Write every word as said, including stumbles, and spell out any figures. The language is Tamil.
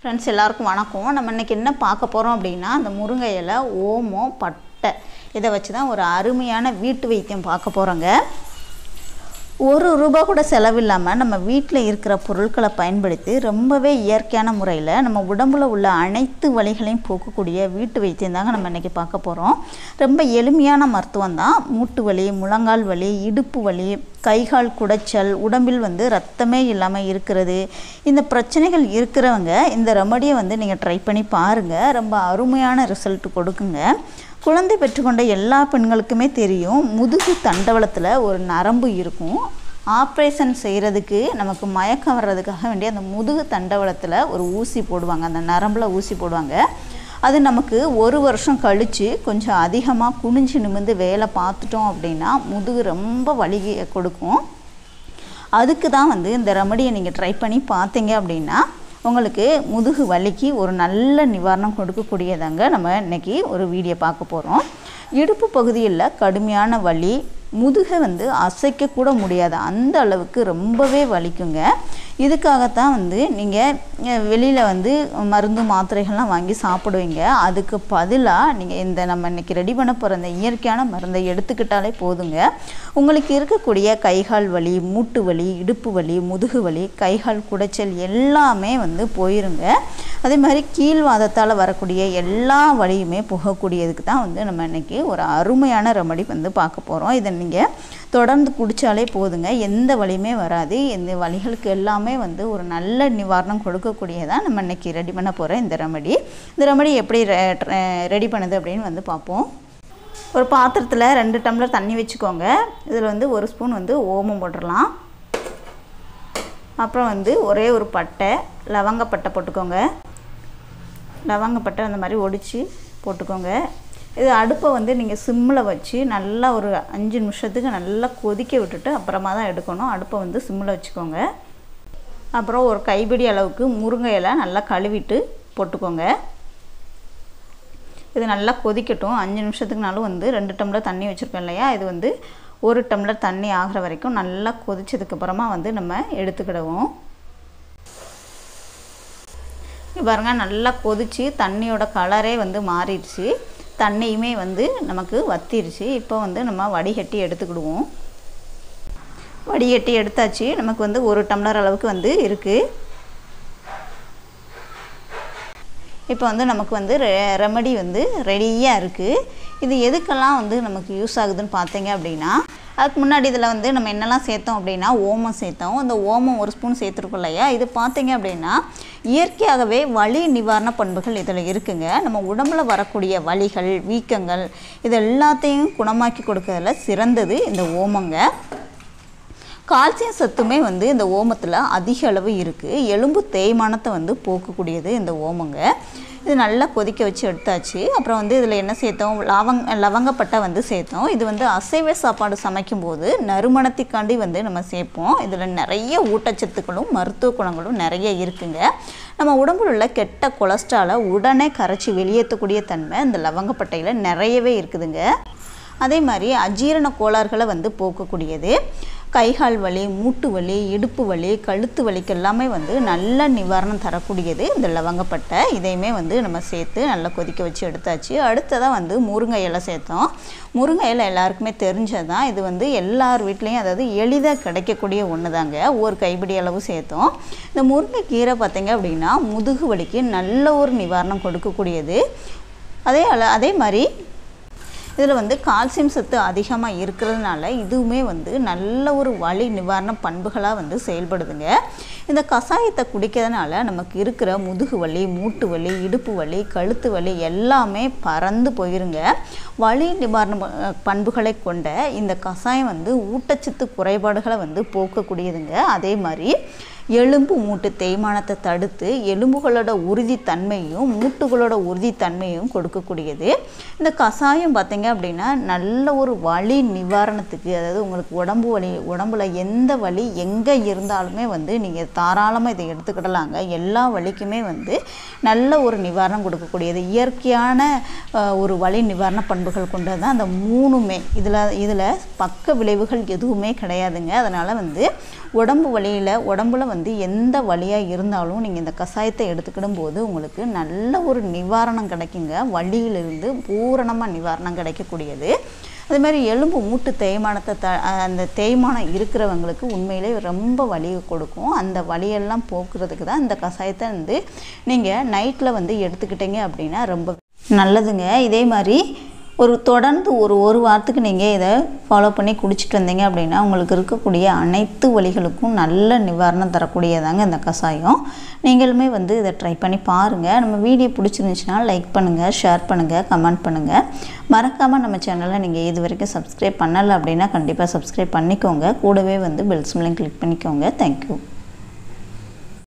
ஃப்ரெண்ட்ஸ் எல்லாருக்கும் வணக்கம். நம்ம இன்றைக்கி என்ன பார்க்க போகிறோம் அப்படின்னா, அந்த முருங்கை இலை, ஓமம், பட்டை இதை வச்சு தான் ஒரு அருமையான வீட்டு வைத்தியம் பார்க்க போகிறோங்க. ஒரு ரூபா கூட செலவில்லாமல் நம்ம வீட்டில் இருக்கிற பொருட்களை பயன்படுத்தி ரொம்பவே இயற்கையான முறையில் நம்ம உடம்புல உள்ள அனைத்து வலிகளையும் போக்கக்கூடிய வீட்டு வைத்தியம் தாங்க நம்ம இன்றைக்கி பார்க்க போகிறோம். ரொம்ப எளிமையான மருத்துவம் தான். மூட்டு வலி, முழங்கால் வலி, இடுப்பு வலி, கைகால் குடைச்சல், உடம்பில் வந்து ரத்தமே இல்லாமல் இருக்கிறது, இந்த பிரச்சனைகள் இருக்கிறவங்க இந்த ரெமடியை வந்து நீங்கள் ட்ரை பண்ணி பாருங்கள். ரொம்ப அருமையான ரிசல்ட் கொடுக்குங்க. குழந்தை பெற்றுக்கொண்ட எல்லா பெண்களுக்குமே தெரியும், முதுகு தண்டவளத்தில் ஒரு நரம்பு இருக்கும். ஆப்ரேஷன் செய்கிறதுக்கு நமக்கு மயக்கம் வர்றதுக்காக வேண்டிய அந்த முதுகு தண்டவளத்தில் ஒரு ஊசி போடுவாங்க, அந்த நரம்பில் ஊசி போடுவாங்க. அது நமக்கு ஒரு வருஷம் கழித்து கொஞ்சம் அதிகமாக குனிஞ்சு நிமிர்ந்து வேலை பார்த்துட்டோம் அப்படின்னா முதுகு ரொம்ப வலி கொடுக்கும். அதுக்கு தான் வந்து இந்த ரெமடியை நீங்கள் ட்ரை பண்ணி பார்த்தீங்க அப்படின்னா உங்களுக்கு முதுகு வலிக்கு ஒரு நல்ல நிவாரணம் கொடுக்கக்கூடியதாங்க நம்ம இன்றைக்கி ஒரு வீடியோ பார்க்க போகிறோம். இடுப்பு பகுதியில் கடுமையான வலி, முதுகை வந்து அசைக்கக்கூட முடியாது, அந்த அளவுக்கு ரொம்பவே வலிக்குங்க. இதுக்காகத்தான் வந்து நீங்கள் வெளியில் வந்து மருந்து மாத்திரைகள்லாம் வாங்கி சாப்பிடுவீங்க. அதுக்கு பதிலாக நீங்கள் இந்த நம்ம இன்றைக்கி ரெடி பண்ண போகிற இந்த இயற்கையான மருந்தை எடுத்துக்கிட்டாலே போதுங்க. உங்களுக்கு இருக்கக்கூடிய கைகால் வலி, மூட்டு வலி, இடுப்பு வலி, முதுகு வலி, கைகால் குடைச்சல் எல்லாமே வந்து போயிருங்க. அதே மாதிரி கீழ்வாதத்தால் வரக்கூடிய எல்லா வலியுமே போகக்கூடியதுக்கு தான் வந்து நம்ம இன்றைக்கி ஒரு அருமையான ரெமடி வந்து பார்க்க போகிறோம். இதை நீங்கள் தொடர்ந்து குடித்தாலே போதுங்க, எந்த வலியுமே வராது. இந்த வலிகளுக்கு எல்லாமே வந்து ஒரு நல்ல நிவாரணம் கொடுக்கக்கூடியதான் நம்ம இன்றைக்கி ரெடி பண்ண போகிற இந்த ரெமடி. இந்த ரெமடி எப்படி ரெடி பண்ணுது அப்படின்னு வந்து பார்ப்போம். ஒரு பாத்திரத்தில் ரெண்டு டம்ளர் தண்ணி வச்சுக்கோங்க. இதில் வந்து ஒரு ஸ்பூன் வந்து ஓமம் போட்டுடலாம். அப்புறம் வந்து ஒரே ஒரு பட்டை, லவங்கப்பட்டை போட்டுக்கோங்க. லவங்கப்பட்டை அந்த மாதிரி ஒடிச்சு போட்டுக்கோங்க. இது அடுப்பை வந்து நீங்கள் சிம்மில் வச்சு நல்லா ஒரு அஞ்சு நிமிஷத்துக்கு நல்லா கொதிக்க விட்டுட்டு அப்புறமா தான் எடுக்கணும். அடுப்பை வந்து சிம்மில் வச்சுக்கோங்க. அப்புறம் ஒரு கைப்பிடி அளவுக்கு முருங்கை இலை நல்லா கழுவிட்டு போட்டுக்கோங்க. இது நல்லா கொதிக்கட்டும். அஞ்சு நிமிஷத்துக்குனாலும் வந்து ரெண்டு டம்ளர் தண்ணி வச்சுருக்கோம் இல்லையா, இது வந்து ஒரு டம்ளர் தண்ணி ஆகிற வரைக்கும் நல்லா கொதிச்சதுக்கப்புறமா வந்து நம்ம எடுத்துக்கிடுவோம். பாருங்கள், நல்லா கொதித்து தண்ணியோட கலரே வந்து மாறிடுச்சு, தண்ணியுமே வந்து நமக்கு வத்திருச்சு. இப்போ வந்து நம்ம வடிகட்டி எடுத்துக்கிடுவோம். வடிகட்டி எடுத்தாச்சு. நமக்கு வந்து ஒரு டம்ளர் அளவுக்கு வந்து இருக்குது. இப்போ வந்து நமக்கு வந்து ரெ ரெமடி வந்து ரெடியாக இருக்குது. இது எதுக்கெல்லாம் வந்து நமக்கு யூஸ் ஆகுதுன்னு பார்த்தீங்க அப்படின்னா, அதுக்கு முன்னாடி இதில் வந்து நம்ம என்னெல்லாம் சேர்த்தோம் அப்படின்னா, ஓமம் சேர்த்தோம். அந்த ஓமம் ஒரு ஸ்பூன் சேர்த்துருக்கோம் இல்லையா, இது பார்த்தீங்க அப்படின்னா இயற்கையாகவே வலி நிவாரண பண்புகள் இதில் இருக்குங்க. நம்ம உடம்பில் வரக்கூடிய வலிகள், வீக்கங்கள் இது எல்லாத்தையும் குணமாக்கி கொடுக்கறதுல சிறந்தது இந்த ஓமங்க. கால்சியம் சத்துமே வந்து இந்த ஓமத்தில் அதிக அளவு இருக்குது. எலும்பு தேய்மானத்தை வந்து போக்கக்கூடியது இந்த ஓமங்க. இது நல்லா கொதிக்க வச்சு எடுத்தாச்சு. அப்புறம் வந்து இதில் என்ன சேர்த்தோம், லவங் லவங்கப்பட்டை வந்து சேர்த்தோம். இது வந்து அசைவ சாப்பாடு சமைக்கும்போது நறுமணத்துக்காண்டி வந்து நம்ம சேர்ப்போம். இதில் நிறைய ஊட்டச்சத்துக்களும் மருத்துவ குணங்களும் நிறைய இருக்குங்க. நம்ம உடம்பில் உள்ள கெட்ட கொலஸ்ட்ராலை உடனே கரைச்சி வெளியேற்றக்கூடிய தன்மை இந்த லவங்கப்பட்டையில் நிறையவே இருக்குதுங்க. அதே மாதிரி அஜீரண கோளாறுகளை வந்து போக்கக்கூடியது. கைகால் வலி, மூட்டு வலி, இடுப்பு வலி, கழுத்து வலிக்கு எல்லாமே வந்து நல்ல நிவாரணம் தரக்கூடியது இந்த லவங்கப்பட்டை. இதையுமே வந்து நம்ம சேர்த்து நல்லா கொதிக்க வச்சு எடுத்தாச்சு. அடுத்ததாக வந்து முருங்கை இலை சேர்த்தோம். முருங்கை இலை எல்லாருக்குமே தெரிஞ்சதான். இது வந்து எல்லார் வீட்லேயும் அதாவது எளிதாக கிடைக்கக்கூடிய ஒன்று தாங்க. ஒரு கைப்பிடி அளவு சேர்த்தோம். இந்த முருங்கைக்கீரை பார்த்திங்க அப்படின்னா முதுகு வலிக்கு நல்ல ஒரு நிவாரணம் கொடுக்கக்கூடியது. அதே அதே மாதிரி இதில் வந்து கால்சியம் சத்து அதிகமாக இருக்கிறதுனால இதுவுமே வந்து நல்ல ஒரு வலி நிவாரண பண்புகளாக வந்து செயல்படுதுங்க. இந்த கஷாயத்தை குடிக்கிறதுனால நமக்கு இருக்கிற முதுகு வலி, மூட்டு வலி, இடுப்பு வலி, கழுத்து வலி எல்லாமே பறந்து போயிருங்க. வலி நிவாரண பண்புகளை கொண்ட இந்த கஷாயம் வந்து ஊட்டச்சத்து குறைபாடுகளை வந்து போக்கக்கூடியதுங்க. அதே மாதிரி எலும்பு மூட்டு தேய்மானத்தை தடுத்து எலும்புகளோட உறுதித்தன்மையும் மூட்டுகளோட உறுதித்தன்மையும் கொடுக்கக்கூடியது. இந்த கஷாயம் பார்த்திங்க அப்படின்னா நல்ல ஒரு வலி நிவாரணத்துக்கு, அதாவது உங்களுக்கு உடம்பு வலி, உடம்புல எந்த வலி எங்கே இருந்தாலுமே வந்து நீங்கள் தாராளமாக இதை எடுத்துக்கிடலாங்க. எல்லா வலிக்குமே வந்து நல்ல ஒரு நிவாரணம் கொடுக்கக்கூடியது. இயற்கையான ஒரு வலி நிவாரண பண்புகள் கொண்டது தான் அந்த மூணுமே. இதில் இதில் பக்க விளைவுகள் எதுவுமே கிடையாதுங்க. அதனால் வந்து உடம்பு வலியில் உடம்புல வந்து எந்த வலியாக இருந்தாலும் நீங்கள் இந்த கஷாயத்தை எடுத்துக்கிடும் போது உங்களுக்கு நல்ல ஒரு நிவாரணம் கிடைக்குங்க. வலியிலிருந்து பூரணமாக நிவாரணம் கிடைக்கக்கூடியது. அதே மாதிரி எலும்பு மூட்டு தேய்மானத்தை த அந்த தேய்மானம் இருக்கிறவங்களுக்கு உண்மையிலே ரொம்ப வலி கொடுக்கும். அந்த வலியெல்லாம் போக்குறதுக்கு தான் இந்த கஷாயத்தை வந்து நீங்கள் நைட்டில் வந்து எடுத்துக்கிட்டீங்க அப்படின்னா ரொம்ப நல்லதுங்க. இதே மாதிரி ஒரு தொடர்ந்து ஒரு ஒரு வாரத்துக்கு நீங்கள் இதை ஃபாலோ பண்ணி குடிச்சிட்டு வந்தீங்க அப்படின்னா உங்களுக்கு இருக்கக்கூடிய அனைத்து வலிகளுக்கும் நல்ல நிவாரணம் தரக்கூடியதாங்க இந்த கஷாயம். நீங்களுமே வந்து இதை ட்ரை பண்ணி பாருங்கள். நம்ம வீடியோ பிடிச்சிருந்துச்சுன்னா லைக் பண்ணுங்கள், ஷேர் பண்ணுங்கள், கமெண்ட் பண்ணுங்கள். மறக்காமல் நம்ம சேனலை நீங்கள் இது வரைக்கும் சப்ஸ்கிரைப் பண்ணலை அப்படின்னா கண்டிப்பாக சப்ஸ்கிரைப் பண்ணிக்கோங்க. கூடவே வந்து பெல் சிம்லையும் கிளிக் பண்ணிக்கோங்க. தேங்க்யூ.